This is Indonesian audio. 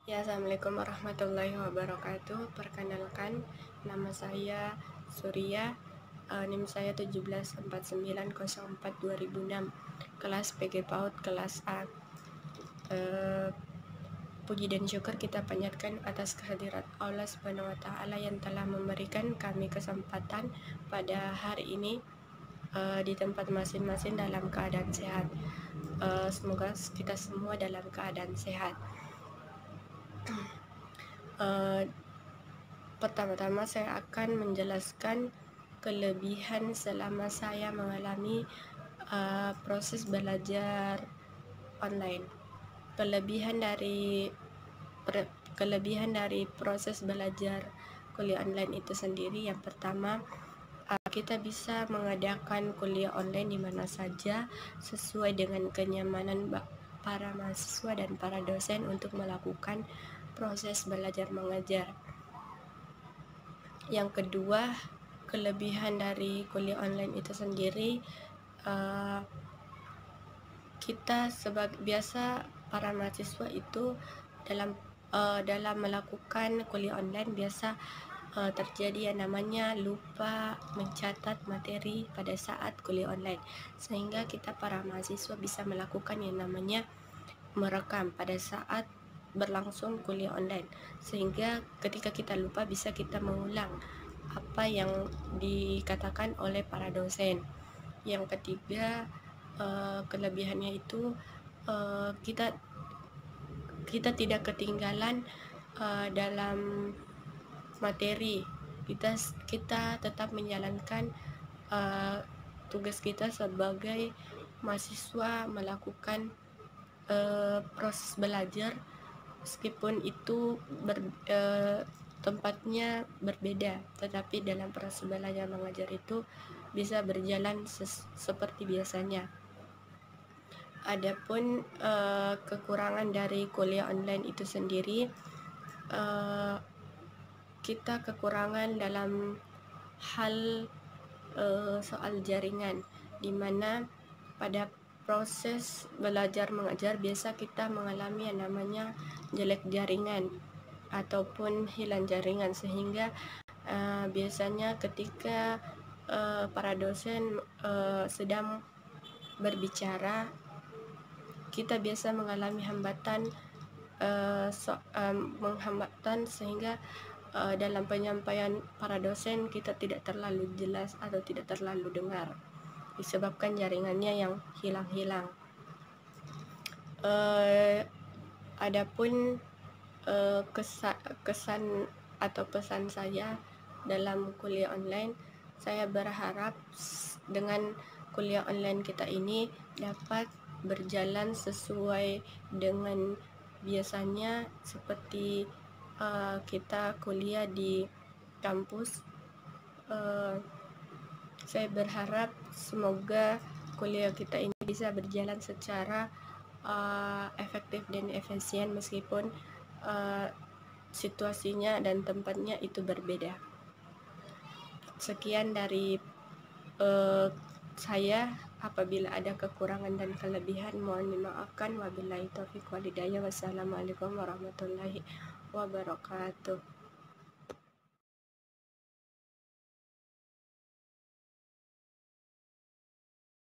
Ya, Assalamualaikum warahmatullahi wabarakatuh. Perkenalkan, nama saya Surya, NIM saya 174904-2006, kelas PG PAUD kelas A. Puji dan syukur kita panjatkan atas kehadirat Allah Subhanahu wa Ta'ala yang telah memberikan kami kesempatan pada hari ini di tempat masing-masing dalam keadaan sehat. Semoga kita semua dalam keadaan sehat. Pertama-tama saya akan menjelaskan kelebihan selama saya mengalami proses belajar online. Kelebihan dari proses belajar kuliah online itu sendiri, yang pertama, kita bisa mengadakan kuliah online di mana saja sesuai dengan kenyamanan para mahasiswa dan para dosen untuk melakukan proses belajar mengajar. Yang kedua, kelebihan dari kuliah online itu sendiri, kita biasa para mahasiswa itu dalam melakukan kuliah online biasa terjadi yang namanya lupa mencatat materi pada saat kuliah online, sehingga kita para mahasiswa bisa melakukan yang namanya merekam pada saat berlangsung kuliah online, sehingga ketika kita lupa bisa kita mengulang apa yang dikatakan oleh para dosen. Yang ketiga, kelebihannya itu kita tidak ketinggalan dalam materi. Kita tetap menjalankan tugas kita sebagai mahasiswa melakukan proses belajar, meskipun itu tempatnya berbeda, tetapi dalam proses belajar mengajar itu bisa berjalan seperti biasanya. Adapun kekurangan dari kuliah online itu sendiri, kita kekurangan dalam hal soal jaringan, di mana pada proses belajar mengajar biasa kita mengalami yang namanya jelek jaringan ataupun hilang jaringan, sehingga biasanya ketika para dosen sedang berbicara, kita biasa mengalami hambatan sehingga dalam penyampaian para dosen kita tidak terlalu jelas atau tidak terlalu dengar, disebabkan jaringannya yang hilang-hilang. Adapun kesan atau pesan saya dalam kuliah online, saya berharap dengan kuliah online kita ini dapat berjalan sesuai dengan biasanya, seperti kita kuliah di kampus. Saya berharap semoga kuliah kita ini bisa berjalan secara efektif dan efisien, meskipun situasinya dan tempatnya itu berbeda. Sekian dari saya. Apabila ada kekurangan dan kelebihan, mohon dimaafkan. Wabillahi taufiq walhidayah. Wassalamualaikum warahmatullahi wabarakatuh.